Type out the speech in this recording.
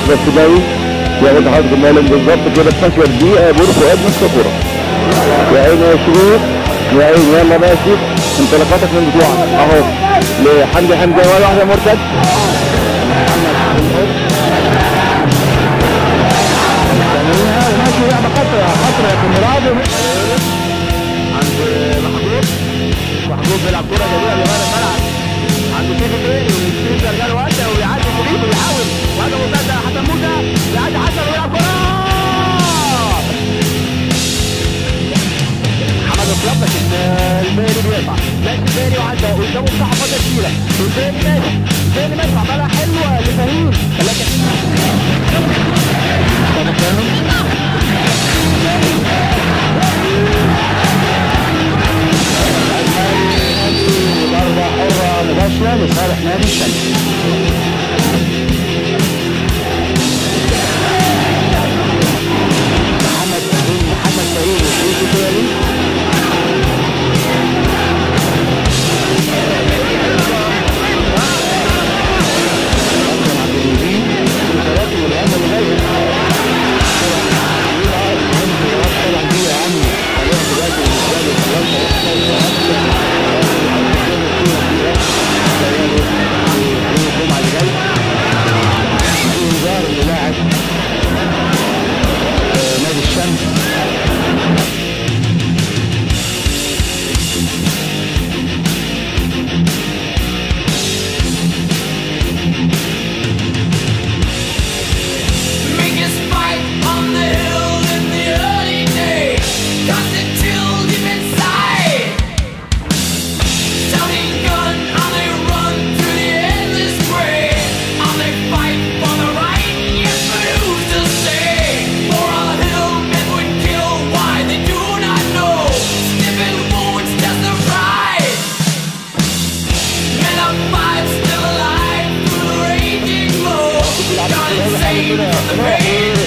بس جاي ياخد حضرتك المعلم بالظبط كده 12 دقيقة. بور فؤاد نص كورة. يا عيني يا شريف يا عيني. يلا ماشي انطلاقاتك من بتوعك اهو لحمدي. حمدي ولا واحدة مرتد. ماشي لعبة خطرة في مرابط عند محمود بيلعب كورة جميلة لغاية الملعب عند سيف تاني ويستلم شغال وقتها ويعدي شريف ويحاول وهذا مرتد حسن موسى بيعدي حسن ويلعب كورة. محمد اطلب لكن البيلي بيقطع. ماشي البيلي وعدى قدامه مساحة فاضية كتيرة. البيلي ماشي. البيلي ماشي عملها حلوة لفهيم. ضربة حرة مباشرة لصالح نادي الشمس. محمد سعيد وشريف البيالي. From the rain.